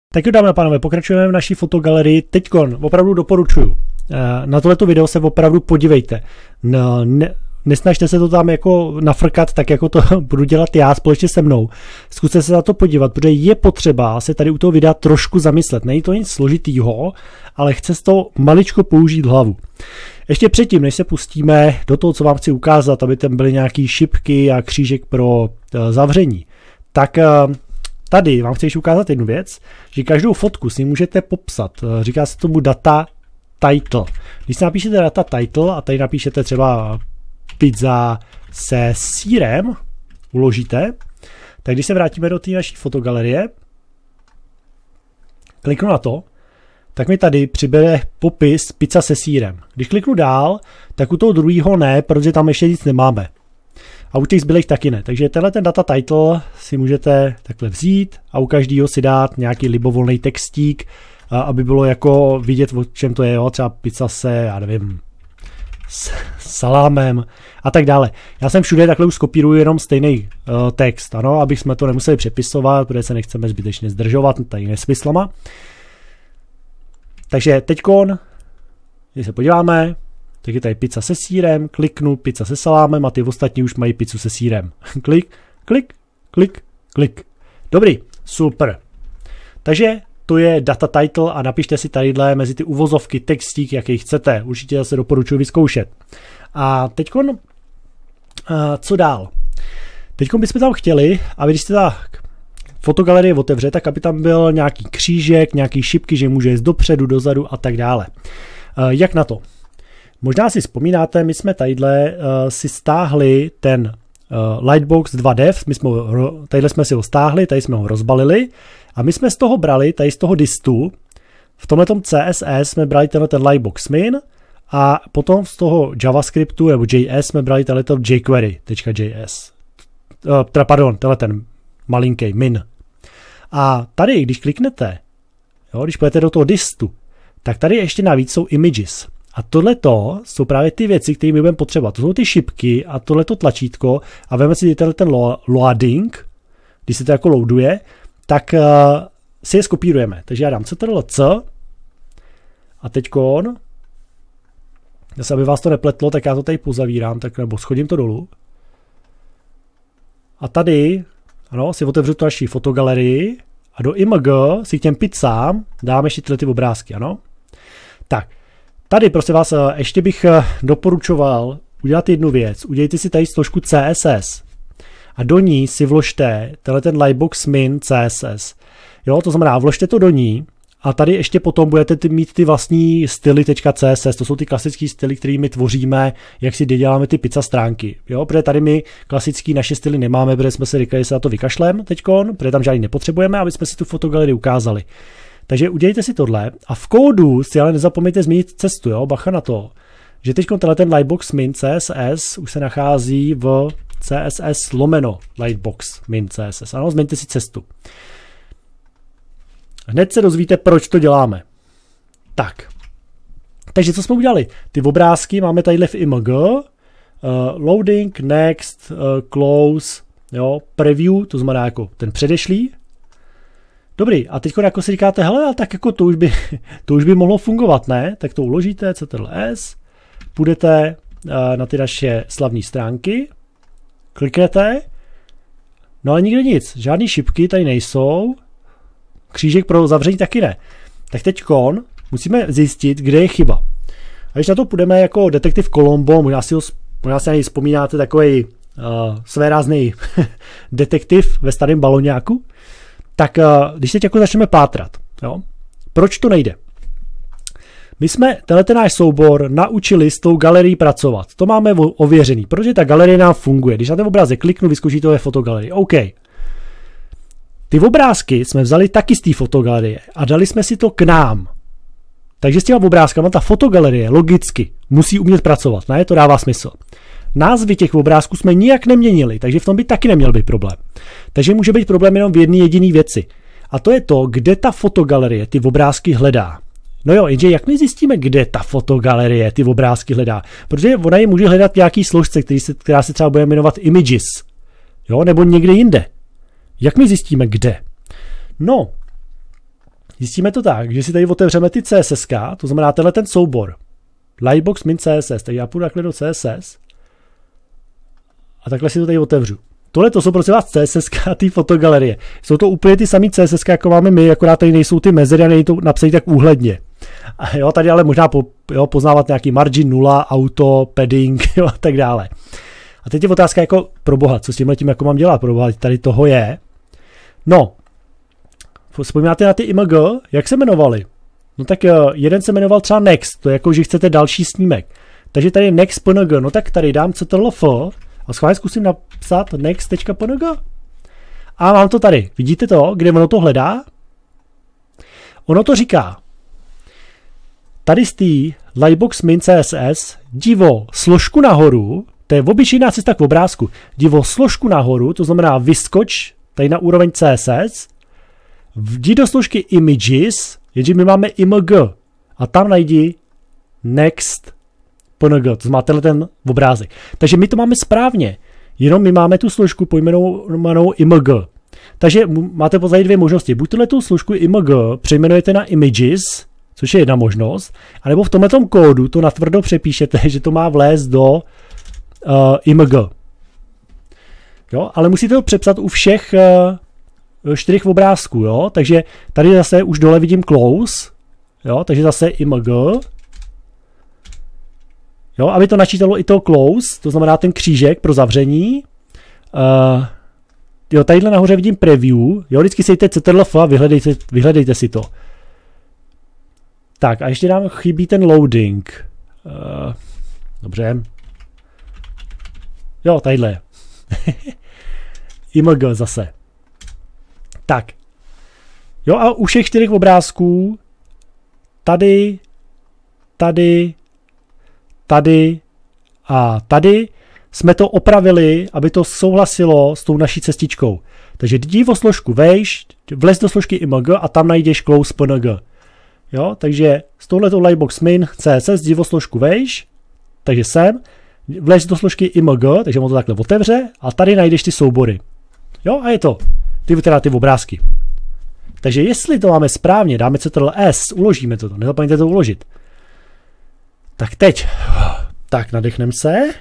Tak jo, dámy a pánové, pokračujeme v naší fotogalerii. Teďkon opravdu doporučuju. Na tohleto video se opravdu podívejte. Nesnažte se to tam jako nafrkat, tak jako to budu dělat já společně se mnou. Zkuste se na to podívat, protože je potřeba se tady u toho videa trošku zamyslet. Není to nic složitýho, ale chce z toho maličko použít hlavu. Ještě předtím, než se pustíme do toho, co vám chci ukázat, aby tam byly nějaký šipky a křížek pro zavření, tak tady vám chci ještě ukázat jednu věc, že každou fotku si můžete popsat. Říká se tomu data title. Když si napíšete data title a tady napíšete třeba pizza se sýrem, uložíte, tak když se vrátíme do té naší fotogalerie, kliknu na to, tak mi tady přibere popis pizza se sýrem. Když kliknu dál, tak u toho druhého ne, protože tam ještě nic nemáme. A u těch zbylých taky ne. Takže tenhle ten data title si můžete takhle vzít a u každého si dát nějaký libovolný textík, aby bylo jako vidět, o čem to je, jo? Třeba pizza se, já nevím, s salámem a tak dále. Já jsem všude takhle už skopíruju jenom stejný text, ano, abych jsme to nemuseli přepisovat, protože se nechceme zbytečně zdržovat tady nesmyslama. Takže teďkon, když se podíváme, tak je tady pizza se sýrem, kliknu pizza se salámem a ty ostatní už mají pizzu se sýrem. Klik, klik, klik, klik. Dobrý, super. Takže to je data title a napište si tadyhle mezi ty uvozovky textík, jaký chcete. Určitě zase doporučuji vyzkoušet. A teďkon, co dál? Teďkon bychom tam chtěli, aby když jste tak fotogalerie otevře, tak aby tam byl nějaký křížek, nějaký šipky, že může jít dopředu, dozadu a tak dále. Jak na to? Možná si vzpomínáte, my jsme tadyhle si stáhli ten Lightbox 2dev, tadyhle jsme si ho stáhli, tady jsme ho rozbalili a my jsme z toho brali, tady z toho distu, v tomhletom CSS jsme brali ten Lightbox min a potom z toho JavaScriptu nebo JS jsme brali tenhleto jQuery.js. Pardon, tenhle ten malinký min. A tady, když kliknete, jo, když půjdete do toho distu, tak tady ještě navíc jsou images. A tohleto jsou právě ty věci, které my budeme potřebovat. To jsou ty šipky a tohleto tlačítko a veme si ten loading, když se to jako loaduje, tak si je skopírujeme. Takže já dám Ctrl+C a teďkon, zase aby vás to nepletlo, tak já to tady pozavírám, tak nebo schodím to dolů. A tady, ano, si otevřu tu naši fotogalerii a do img si k těm pizzám dáme ještě tyhle ty obrázky, ano. Tak, tady prosím vás, ještě bych doporučoval udělat jednu věc. Udělejte si tady složku CSS a do ní si vložte tenhle ten Lightbox min CSS. Jo, to znamená, vložte to do ní a tady ještě potom budete mít ty vlastní styly.css. To jsou ty klasické styly, kterými tvoříme, jak si děláme ty pizza stránky. Jo, protože tady my klasický naše styly nemáme, protože jsme si říkali, že se na to vykašlem teďkon, protože tam žádný nepotřebujeme, aby jsme si tu fotogalerii ukázali. Takže udělejte si tohle a v kódu si ale nezapomeňte změnit cestu, jo, bacha na to, že teď ten Lightbox min CSS už se nachází v CSS Lightbox min CSS. Ano, změňte si cestu. Hned se dozvíte, proč to děláme. Tak. Takže co jsme udělali? Ty obrázky máme tadyhle v img, loading, next, close, jo, preview, to znamená jako ten předešlý. Dobrý, a teď jako si říkáte, hele, ale tak jako to už by mohlo fungovat, ne? Tak to uložíte, Ctrl+S, půjdete na ty naše slavné stránky, kliknete, no ale nikde nic, žádný šipky tady nejsou, křížek pro zavření taky ne. Tak teďkon musíme zjistit, kde je chyba. A když na to půjdeme jako detektiv Columbo, možná si na něj vzpomínáte, takový svérázný detektiv ve starém baloňáku, tak když teď jako začneme pátrat, jo, proč to nejde? My jsme tenhle náš soubor naučili s tou galerií pracovat. To máme ověřený, protože ta galerie nám funguje. Když na ten obrázek kliknu, vyzkouší to ve fotogalerii. OK. Ty obrázky jsme vzali taky z té fotogalerie a dali jsme si to k nám. Takže s těma obrázkama ta fotogalerie logicky musí umět pracovat. Ne, to dává smysl. Názvy těch obrázků jsme nijak neměnili, takže v tom by taky neměl být problém. Takže může být problém jenom v jedné jediné věci. A to je to, kde ta fotogalerie ty obrázky hledá. No jo, jenže jak my zjistíme, kde ta fotogalerie ty obrázky hledá? Protože ona je může hledat nějaký složce, která se třeba bude jmenovat images. Jo, nebo někde jinde. Jak my zjistíme, kde? No, zjistíme to tak, že si tady otevřeme ty CSS, to znamená tenhle ten soubor. Lightbox min CSS, tak já půjdu takhle do CSS a takhle si to tady otevřu. Tohle to jsou prosím vás CSS a ty fotogalerie. Jsou to úplně ty samý CSS, jako máme my, akorát tady nejsou ty mezery a není to napsané tak úhledně. A jo, tady ale možná poznávat nějaký margin 0, auto, padding, jo, a tak dále. A teď je otázka jako pro boha, co s tímhletím jako mám dělat pro boha, tady toho je. No, vzpomínáte na ty img, jak se jmenovali? No tak jeden se jmenoval třeba next, to je jako, že chcete další snímek. Takže tady je next png, no tak tady dám ctrl-f a schválně zkusím napsat next.png. A mám to tady, vidíte to, kde ono to hledá? Ono to říká, tady z té lightbox min CSS divo složku nahoru, to je obyčejná cesta k obrázku, divo složku nahoru, to znamená vyskoč tady na úroveň CSS, jdi do složky images, jenže my máme img a tam najdi next png, to znamená tenhle ten obrázek. Takže my to máme správně, jenom my máme tu složku pojmenovanou img. Takže máte později dvě možnosti. Buď tu složku img přejmenujete na images, což je jedna možnost, anebo v tomhletom kódu to natvrdo přepíšete, že to má vlézt do img. Jo, ale musíte to přepsat u všech 4 obrázků, jo? Takže tady zase už dole vidím close, jo? Takže zase img, jo? Aby to načítalo i to close, to znamená ten křížek pro zavření. Jo, tadyhle nahoře vidím preview, jo? Vždycky sejte ctrl-f a vyhledejte si to. Tak a ještě nám chybí ten loading. Dobře. Jo, tadyhle. img zase. Tak. Jo a u všech 4 obrázků tady, tady, tady a tady jsme to opravili, aby to souhlasilo s tou naší cestičkou. Takže jdi o složku vejš, vlez do složky img a tam najdeš close png. Jo, takže s touhletou lightbox min CSS jdi o složku vejš, takže sem, vlez do složky img, takže on to takhle otevře a tady najdeš ty soubory. Jo, a je to. Ty obrázky. Takže jestli to máme správně, dáme ctrl-s, uložíme to, nezapomeňte to uložit. Tak teď. Tak, nadechneme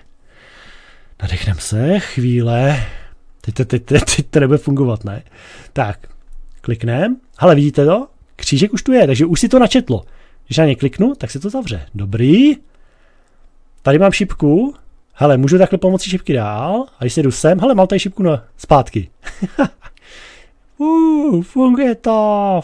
se, chvíle. Teď to nebude fungovat, ne? Tak, klikneme. Hele, vidíte to? Křížek už tu je, takže už si to načetlo. Když na ně kliknu, tak se to zavře. Dobrý. Tady mám šipku. Hele, můžu takhle pomocí šipky dál. A když se jdu sem, hele, mám tady šipku na zpátky. Funguje to.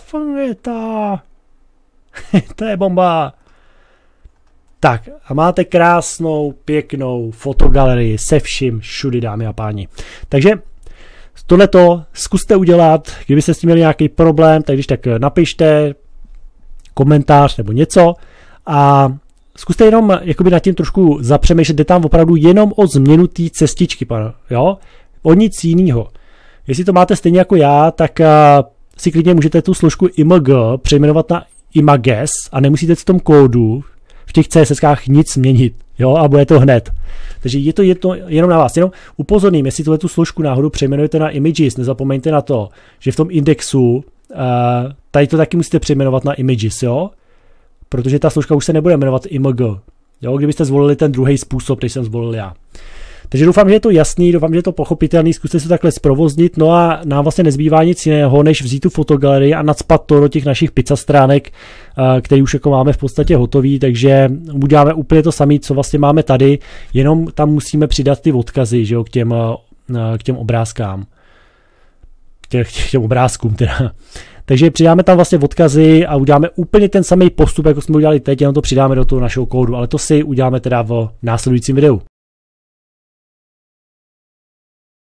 To je bomba. Tak a máte krásnou, pěknou fotogalerii se vším všudy, dámy a páni. Takže tohleto zkuste udělat, kdybyste s tím měli nějaký problém, tak když tak napište komentář nebo něco a zkuste jenom jakoby nad tím trošku zapřemýšlet, jde tam opravdu jenom o změnu té cestičky, jo? O nic jiného. Jestli to máte stejně jako já, tak si klidně můžete tu složku img přejmenovat na images a nemusíte v tom kódu v těch CSS-kách nic měnit, jo, a bude to hned. Takže je to jenom na vás. Jenom upozorním, jestli tu složku náhodou přejmenujete na images, nezapomeňte na to, že v tom indexu tady to taky musíte přejmenovat na images, jo, protože ta složka už se nebude jmenovat img, jo, kdybyste zvolili ten druhý způsob, který jsem zvolil já. Takže doufám, že je to jasný, doufám, že je to pochopitelný, zkuste se takhle zprovoznit, no a nám vlastně nezbývá nic jiného, než vzít tu fotogalerii a nacpat to do těch našich pizza stránek, který už jako máme v podstatě hotový, takže uděláme úplně to samé, co vlastně máme tady, jenom tam musíme přidat ty odkazy, že jo, k těm obrázkám. K těm obrázkům teda. Takže přidáme tam vlastně odkazy a uděláme úplně ten samý postup, jako jsme udělali teď, jenom to přidáme do toho našeho kódu, ale to si uděláme teda v následujícím videu.